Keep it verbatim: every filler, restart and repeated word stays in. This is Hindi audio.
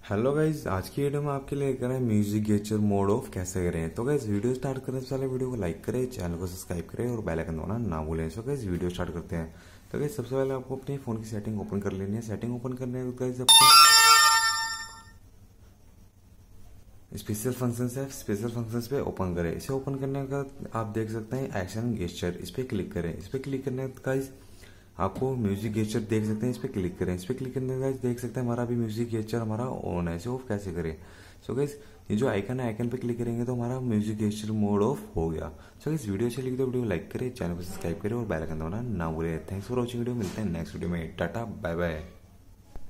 हेलो गाइज, आज की वीडियो में आपके लिए लेकर आए म्यूजिक गेचर मोड ऑफ कैसे करें। तो गाइज वीडियो स्टार्ट करने से पहले वीडियो को लाइक करें, चैनल को सब्सक्राइब करें और बेल आइकन दबाना ना भूलें। सो गाइज वीडियो स्टार्ट करते हैं। तो गाइज सबसे पहले आपको अपने फोन की सेटिंग ओपन कर लेनी है। सेटिंग ओपन करने के बाद गाइज आपको स्पेशल फंक्शंस है, स्पेशल फंक्शंस पे ओपन करें। इसे ओपन करने का आप देख सकते हैं एक्शन गेस्चर, इस पे क्लिक करें। इस पे क्लिक करने का गाइज आपको म्यूजिक गेस्चर देख सकते हैं, इस पे क्लिक करें। इस पे क्लिक करने का देख सकते हैं हमारा अभी म्यूजिक गेस्चर हमारा ऑन है। इसे ऑफ कैसे करें? सो गाइस ये जो आइकन है, आइकन पे क्लिक करेंगे तो हमारा म्यूजिक गेस्चर मोड ऑफ हो गया। सो गाइस वीडियो अच्छी लगी तो वीडियो लाइक करें, चैनल को सब्सक्राइब करें और बेल आइकन दबाना ना भूलें। थैंक्स फॉर वॉचिंग वीडियो, मिलते हैं नेक्स्ट वीडियो में। Tata bye bye.